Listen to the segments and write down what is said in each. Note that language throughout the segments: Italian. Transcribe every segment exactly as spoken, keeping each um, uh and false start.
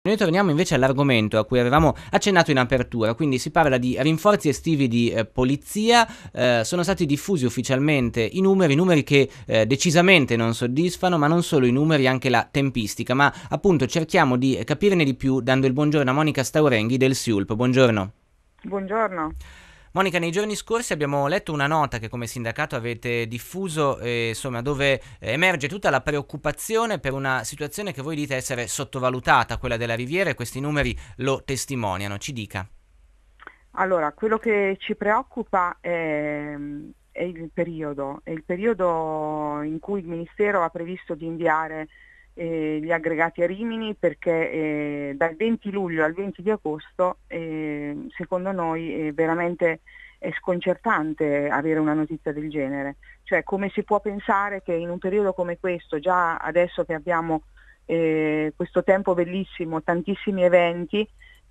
Noi torniamo invece all'argomento a cui avevamo accennato in apertura, quindi si parla di rinforzi estivi di eh, polizia. Eh, sono stati diffusi ufficialmente i numeri, numeri che eh, decisamente non soddisfano, ma non solo i numeri, anche la tempistica, ma appunto cerchiamo di capirne di più dando il buongiorno a Monica Staurenghi del SIULP. Buongiorno. Buongiorno. Monica, nei giorni scorsi abbiamo letto una nota che come sindacato avete diffuso, eh, insomma, dove eh, emerge tutta la preoccupazione per una situazione che voi dite essere sottovalutata, quella della Riviera, e questi numeri lo testimoniano. Ci dica. Allora, quello che ci preoccupa è, è il periodo, è il periodo in cui il Ministero ha previsto di inviare eh, gli aggregati a Rimini, perché eh, dal venti luglio al venti di agosto eh, secondo noi è veramente è sconcertante avere una notizia del genere. Cioè, come si può pensare che in un periodo come questo, già adesso che abbiamo eh, questo tempo bellissimo, tantissimi eventi,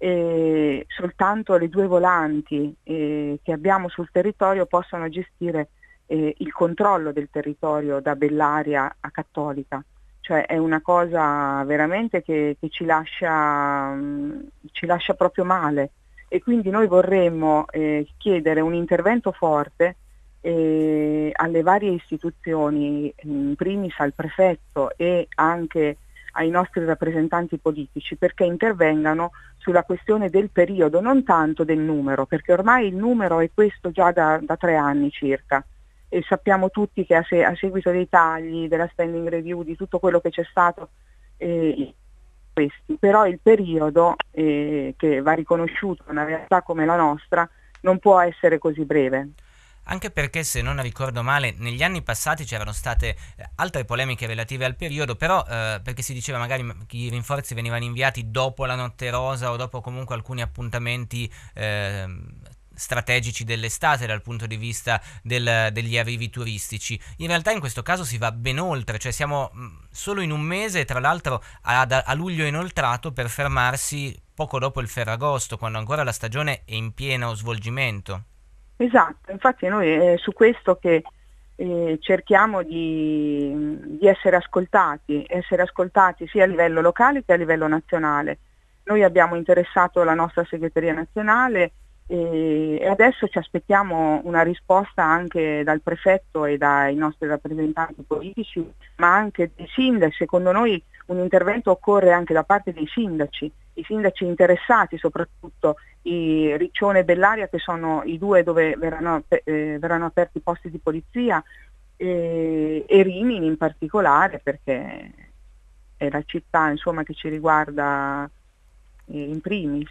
e soltanto le due volanti eh, che abbiamo sul territorio possano gestire eh, il controllo del territorio da Bellaria a Cattolica. Cioè è una cosa veramente che, che ci lascia, mh, ci lascia proprio male, e quindi noi vorremmo eh, chiedere un intervento forte eh, alle varie istituzioni, in primis al prefetto e anche ai nostri rappresentanti politici, perché intervengano sulla questione del periodo, non tanto del numero, perché ormai il numero è questo già da, da tre anni circa, e sappiamo tutti che a, se, a seguito dei tagli, della spending review, di tutto quello che c'è stato, eh, questi, però il periodo eh, che va riconosciuto in una realtà come la nostra non può essere così breve. Anche perché, se non ricordo male, negli anni passati c'erano state eh, altre polemiche relative al periodo, però eh, perché si diceva magari che i rinforzi venivano inviati dopo la Notte Rosa o dopo comunque alcuni appuntamenti eh, strategici dell'estate dal punto di vista del, degli arrivi turistici. In realtà in questo caso si va ben oltre, cioè siamo mh, solo in un mese, tra l'altro a, a luglio inoltrato, per fermarsi poco dopo il Ferragosto, quando ancora la stagione è in pieno svolgimento. Esatto, infatti noi è su questo che eh, cerchiamo di, di essere ascoltati, essere ascoltati sia a livello locale che a livello nazionale. Noi abbiamo interessato la nostra segreteria nazionale e, e adesso ci aspettiamo una risposta anche dal prefetto e dai nostri rappresentanti politici, ma anche dei sindaci. Secondo noi un intervento occorre anche da parte dei sindaci, i sindaci interessati, soprattutto i Riccione e Bellaria, che sono i due dove verranno, eh, verranno aperti posti di polizia, e, e Rimini in particolare, perché è la città, insomma, che ci riguarda eh, in primis.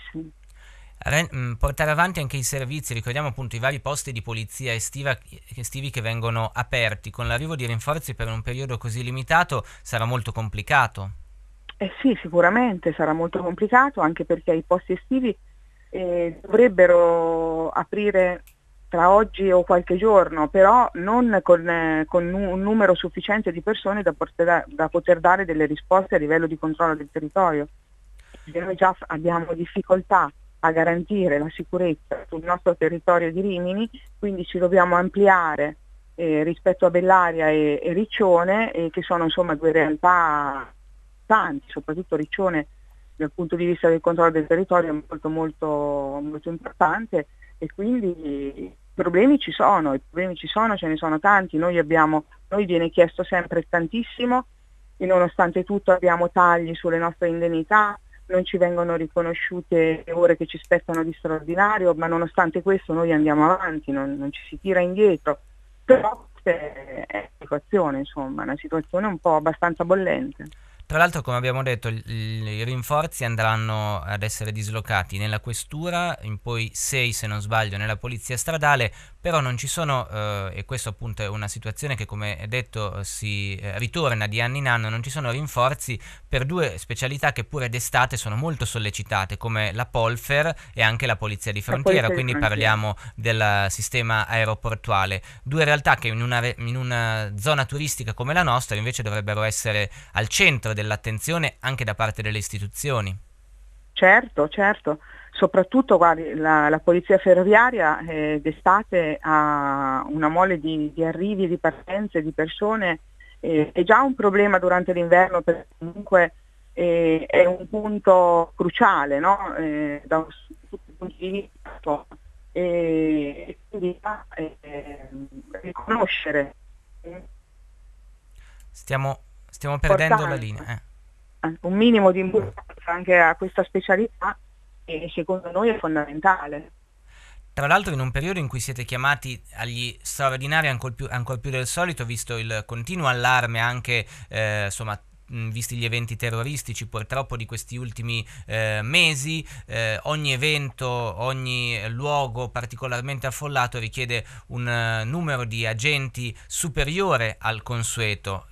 Re- mh, portare avanti anche i servizi, ricordiamo appunto i vari posti di polizia estiva, estivi che vengono aperti, con l'arrivo di rinforzi per un periodo così limitato sarà molto complicato. Eh sì, sicuramente sarà molto complicato, anche perché i posti estivi eh, dovrebbero aprire tra oggi o qualche giorno, però non con, eh, con un numero sufficiente di persone da poter, da poter dare delle risposte a livello di controllo del territorio. Perché noi già abbiamo difficoltà a garantire la sicurezza sul nostro territorio di Rimini, quindi ci dobbiamo ampliare eh, rispetto a Bellaria e, e Riccione, eh, che sono insomma due realtà tanti, soprattutto Riccione dal punto di vista del controllo del territorio è molto molto molto importante, e quindi i problemi ci sono, i problemi ci sono, ce ne sono tanti. Noi abbiamo, noi viene chiesto sempre tantissimo e nonostante tutto abbiamo tagli sulle nostre indennità, non ci vengono riconosciute le ore che ci spettano di straordinario, ma nonostante questo noi andiamo avanti, non, non ci si tira indietro. Però è una situazione, insomma, una situazione un po' abbastanza bollente. Tra l'altro, come abbiamo detto, il- il- i rinforzi andranno ad essere dislocati nella questura, in poi sei, se non sbaglio, nella polizia stradale, però non ci sono, eh, e questo appunto è una situazione che come detto si eh, ritorna di anno in anno, non ci sono rinforzi per due specialità che pure d'estate sono molto sollecitate, come la Polfer e anche la polizia di La frontiera, polizia di quindi frontiera. parliamo del sistema aeroportuale. Due realtà che in una, re- in una zona turistica come la nostra invece dovrebbero essere al centro dell'attenzione anche da parte delle istituzioni. Certo, certo, soprattutto guardi, la, la polizia ferroviaria eh, d'estate ha una mole di, di arrivi, di partenze, di persone, eh, è già un problema durante l'inverno, perché comunque e è un punto cruciale, no? Eh, da tutti i punti di vista, e quindi eh, riconoscere Stiamo, stiamo perdendo la linea. importanza, Eh. un minimo di importanza anche a questa specialità, e secondo noi è fondamentale. Tra l'altro in un periodo in cui siete chiamati agli straordinari ancor più, ancor più del solito, visto il continuo allarme anche, eh, insomma, mh, visti gli eventi terroristici purtroppo di questi ultimi eh, mesi, eh, ogni evento, ogni luogo particolarmente affollato richiede un uh, numero di agenti superiore al consueto.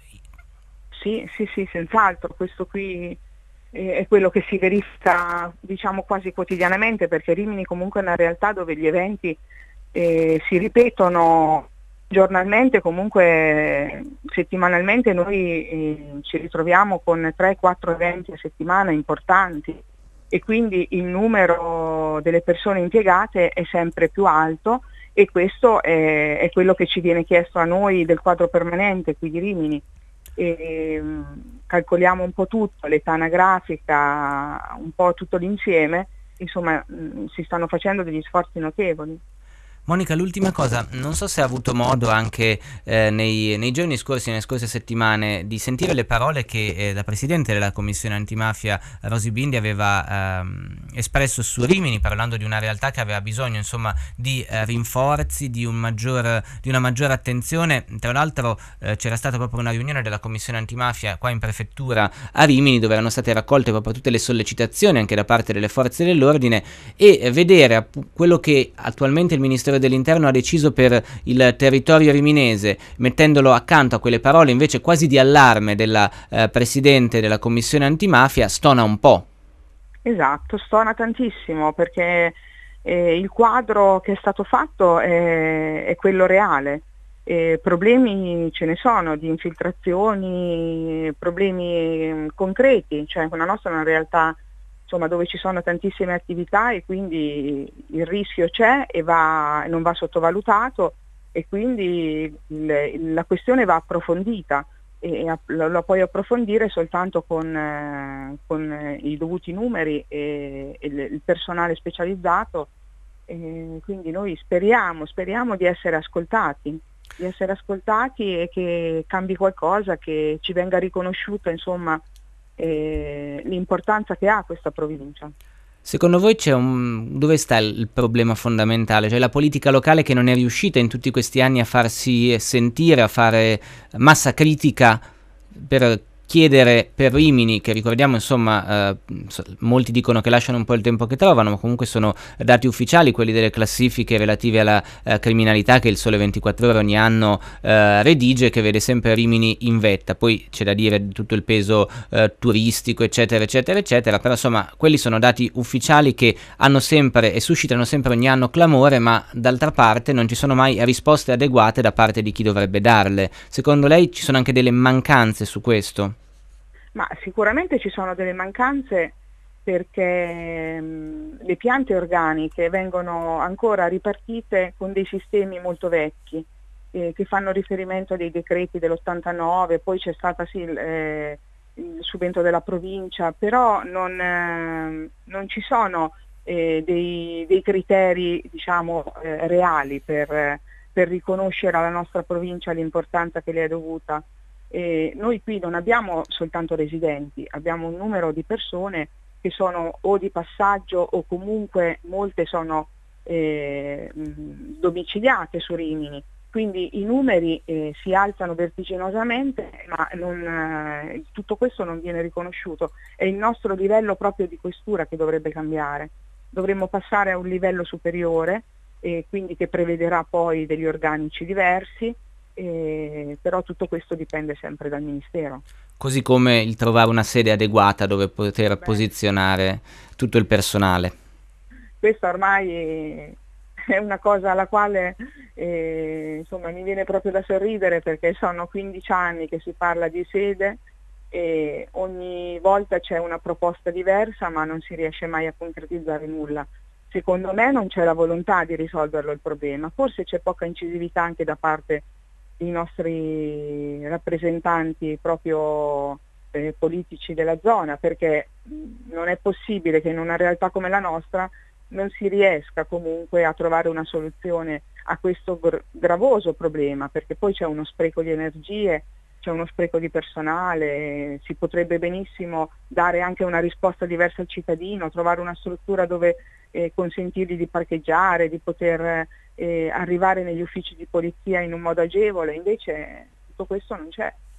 Sì, sì, sì, senz'altro, questo qui eh, è quello che si verifica, diciamo, quasi quotidianamente, perché Rimini comunque è una realtà dove gli eventi eh, si ripetono giornalmente, comunque settimanalmente noi eh, ci ritroviamo con tre quattro eventi a settimana importanti, e quindi il numero delle persone impiegate è sempre più alto, e questo è, è quello che ci viene chiesto a noi del quadro permanente qui di Rimini. E, um, calcoliamo un po' tutto, l'età anagrafica, un po' tutto l'insieme, insomma mh, si stanno facendo degli sforzi notevoli. Monica, l'ultima cosa, non so se ha avuto modo anche eh, nei, nei giorni scorsi, nelle scorse settimane, di sentire le parole che eh, la Presidente della Commissione Antimafia, Rosy Bindi, aveva ehm, espresso su Rimini, parlando di una realtà che aveva bisogno, insomma, di eh, rinforzi, di, un maggior, di una maggiore attenzione. Tra l'altro eh, c'era stata proprio una riunione della Commissione Antimafia qua in prefettura a Rimini, dove erano state raccolte proprio tutte le sollecitazioni anche da parte delle forze dell'ordine, e eh, vedere appu- quello che attualmente il Ministero dell'Interno ha deciso per il territorio riminese, mettendolo accanto a quelle parole invece quasi di allarme della eh, Presidente della Commissione Antimafia, stona un po'. Esatto, stona tantissimo, perché eh, il quadro che è stato fatto è, è quello reale. Eh, problemi ce ne sono, di infiltrazioni, problemi mh, concreti, cioè la nostra è una realtà, insomma, dove ci sono tantissime attività, e quindi il rischio c'è e va, non va sottovalutato, e quindi il, la questione va approfondita, e lo, lo puoi approfondire soltanto con, eh, con eh, i dovuti numeri e, e il, il personale specializzato, e quindi noi speriamo, speriamo di essere ascoltati, di essere ascoltati e che cambi qualcosa, che ci venga riconosciuta, insomma, eh, l'importanza che ha questa provincia. Secondo voi c'è un... dove sta il il problema fondamentale? Cioè la politica locale che non è riuscita in tutti questi anni a farsi sentire, a fare massa critica per chiedere per Rimini, che ricordiamo, insomma, eh, so- molti dicono che lasciano un po' il tempo che trovano, ma comunque sono dati ufficiali quelli delle classifiche relative alla eh, criminalità che il Sole ventiquattro Ore ogni anno eh, redige, che vede sempre Rimini in vetta. Poi c'è da dire di tutto il peso eh, turistico, eccetera, eccetera, eccetera, però insomma quelli sono dati ufficiali che hanno sempre e suscitano sempre ogni anno clamore, ma d'altra parte non ci sono mai risposte adeguate da parte di chi dovrebbe darle. Secondo lei ci sono anche delle mancanze su questo? Ma sicuramente ci sono delle mancanze, perché mh, le piante organiche vengono ancora ripartite con dei sistemi molto vecchi, eh, che fanno riferimento a dei decreti dell'ottantanove, poi c'è stato sì, il, eh, il subentro della provincia, però non, eh, non ci sono eh, dei, dei criteri, diciamo, eh, reali per, per riconoscere alla nostra provincia l'importanza che le è dovuta. Eh, noi qui non abbiamo soltanto residenti, abbiamo un numero di persone che sono o di passaggio, o comunque molte sono eh, mh, domiciliate su Rimini, quindi i numeri eh, si alzano vertiginosamente, ma non, eh, tutto questo non viene riconosciuto. È il nostro livello proprio di questura che dovrebbe cambiare, dovremmo passare a un livello superiore, eh, quindi che prevederà poi degli organici diversi. Eh, però tutto questo dipende sempre dal Ministero. Così come il trovare una sede adeguata dove poter Beh, posizionare tutto il personale. questa ormai è una cosa alla quale eh, insomma, mi viene proprio da sorridere, perché sono quindici anni che si parla di sede e ogni volta c'è una proposta diversa, ma non si riesce mai a concretizzare nulla. Secondo me non c'è la volontà di risolverlo il problema, forse c'è poca incisività anche da parte i nostri rappresentanti proprio eh, politici della zona, perché non è possibile che in una realtà come la nostra non si riesca comunque a trovare una soluzione a questo gr- gravoso problema, perché poi c'è uno spreco di energie, c'è uno spreco di personale, si potrebbe benissimo dare anche una risposta diversa al cittadino, trovare una struttura dove eh, consentirgli di parcheggiare, di poter eh, arrivare negli uffici di polizia in un modo agevole, invece tutto questo non c'è.